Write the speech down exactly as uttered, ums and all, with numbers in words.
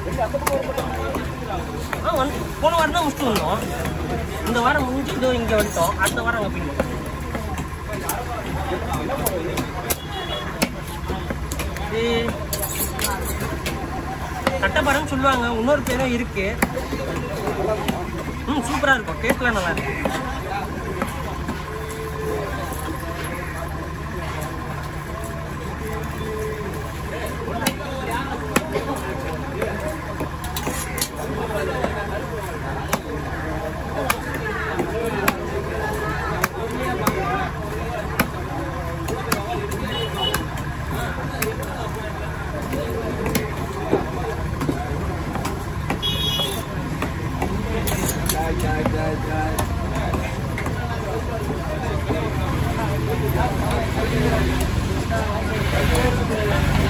ஆ வந்து போன வாரம் தான் முடிச்சுட்டு வந்தோம். இந்த வாரம் முடிஞ்சு இதோ இங்கே வந்துட்டோம். அடுத்த வாரம் அங்கே போயிடணும். இது கட்டப்பாறைன்னு சொல்லுவாங்க. இன்னொரு பேரும் இருக்கு. ம் சூப்பராக இருக்கும். டேஸ்ட்லாம் நல்லா இருக்கு.